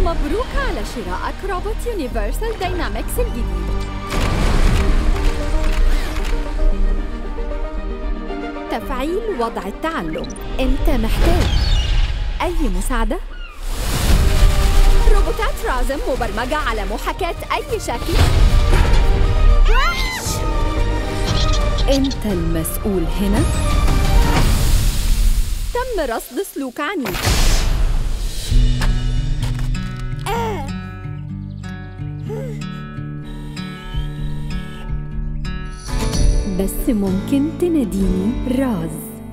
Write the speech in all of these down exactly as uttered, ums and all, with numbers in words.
مبروك على شرائك روبوت يونيفرسال داينامكس الجديد. تفعيل وضع التعلم. أنت محتاج أي مساعدة؟ روبوتات رازم مبرمجة على محاكاة أي شكل. وحش! أنت المسؤول هنا. تم رصد سلوك عنيف. آه. بس ممكن تناديني راز.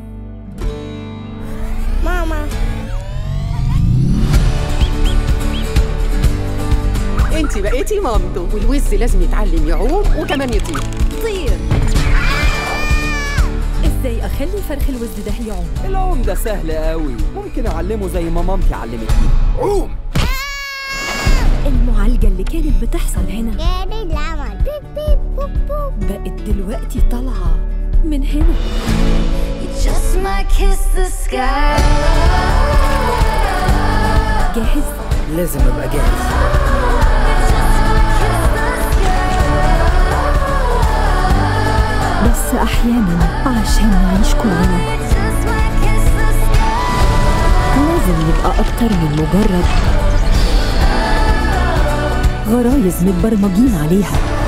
ماما، انت بقيتي مامته، والوز لازم يتعلم يعوم وكمان يطير. طير. ازاي اخلي فرخ الوز ده يعوم؟ العوم ده سهل قوي، ممكن اعلمه زي ما مامتي علمتني. عوم. المعالجة اللي كانت بتحصل هنا غير العمل بيب بيب بوب بوب بقت دلوقتي طالعة من هنا. Just might kiss the sky. جاهز؟ لازم ابقى جاهز. بس أحياناً عشان نعيش كلنا لازم نبقى أكتر من مجرد غرايز متبرمجين عليها.